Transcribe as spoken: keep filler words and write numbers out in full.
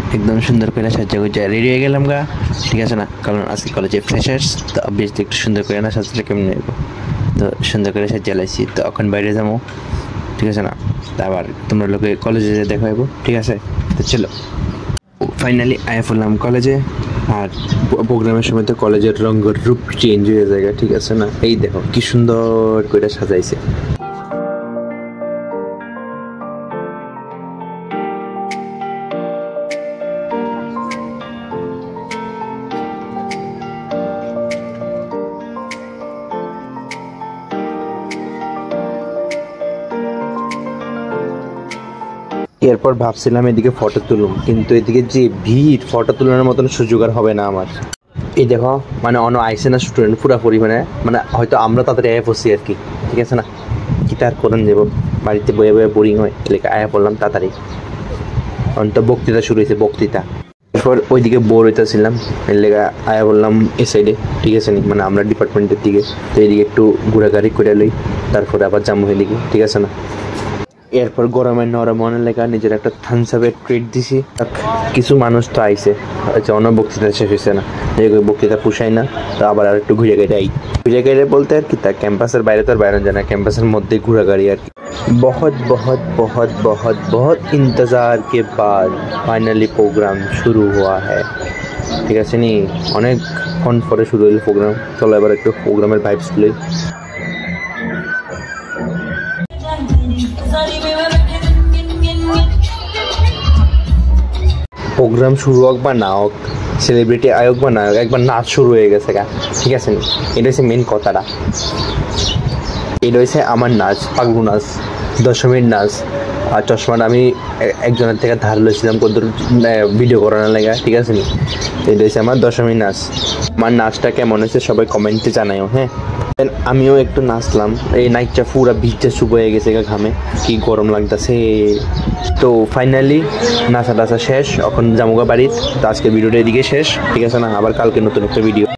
একদম সুন্দর করে সাজা গুজা রেডি হয়ে গেলাম গা, ঠিক আছে না, কারণ আজকে কলেজে ফ্রেশার্স, তো অবভিয়াসলি একটু সুন্দর করে না সাজলে কেমন নেব, তো সুন্দর করে সাজা লাইছি, তো এখন বাইরে যাবো, ঠিক আছে না, আবার তোমরা লোকে কলেজে দেখা হইব, ঠিক আছে, তো চলো। ফাইনালি আয়া পড়লাম কলেজে, আর প্রোগ্রামের সময় তো কলেজের রঙের রূপ চেঞ্জ হয়ে যায়, ঠিক আছে না, এই দেখো কি সুন্দর করে সাজাইছে। এরপর ভাবছিলাম এদিকে ফটো তুলুম, কিন্তু এদিকে যে ভিড়, ফটো তোলার মতন সুযোগ আর হবে না আমার। এই দেখো মানে অন্য আইসে না স্টুডেন্ট পুরাপুরি, মানে মানে হয়তো আমরা তাদের আয়া পড়ছি আর কি, ঠিক আছে না, কি তার করেন যাব, বাড়িতে বয়ে বয়ে বোরিং হয়, এলাকা আয়া পড়লাম তাড়াতাড়ি। অন্ত বক্তৃতা শুরু হয়েছে, বক্তৃতা। এরপর ওইদিকে বোর হইতেছিলাম, এর লেগা আয়া বললাম এ সাইডে, ঠিক আছে নি, মানে আমরা ডিপার্টমেন্টের দিকে, তো এইদিকে একটু ঘোরাঘুরি করে লই, তারপরে আবার যাবো এদিকে, ঠিক আছে না। এরপর গরমের নরম মনে লেখা নিজের একটা থামস আপের ট্রিট দিছি। কিছু মানুষ তো আইসে, আচ্ছা অন্য বক্তৃতা শেষ হয়েছে না, যে বক্তৃতা পুষাই না, তো আবার আর একটু ঘুরে গেড়ে আই, ঘুরে গেড়ে বলতে আর কি, তা ক্যাম্পাসের বাইরে তো আর বাইরে যায় না, ক্যাম্পাসের মধ্যে ঘোরাঘুরি আর কি। बहुत बहुत बहुत बहुत बहुत इंतज़ार के बाद फाइनली प्रोग्राम शुरू हुआ है, ঠিক আছে নি, অনেকক্ষণ পরে শুরু হলো প্রোগ্রাম। চলো এবার একটু প্রোগ্রামের ভাইবস লই। প্রোগ্রাম শুরু হোক বা না হোক, সেলিব্রিটি আয়োগ বা না হোক, একবার নাচ শুরু হয়ে গেছে গা, ঠিক আছে নি, এটা হচ্ছে মেন কথাটা। এটা হচ্ছে আমার নাচ, পাগলু নাচ, দশমীর নাচ। আর চশমাটা আমি একজনের থেকে ধার লইছিলাম কত ভিডিও করানোর লাগা, ঠিক আছে নি, এটা হচ্ছে আমার দশমীর নাচ। আমার নাচটা কেমন হয়েছে সবাই কমেন্টে জানাইও, হ্যাঁ। আমিও একটু নাচলাম, এই নাইটটা পুরা ভিজটা শুভ হয়ে গেছে ঘামে, কি গরম লাগতেছে। তো ফাইনালি নাচা টাচা শেষ, এখন জামুগা বাড়ির। তো আজকে ভিডিওটা এদিকে শেষ, ঠিক আছে না, আবার কালকে নতুন একটা ভিডিও।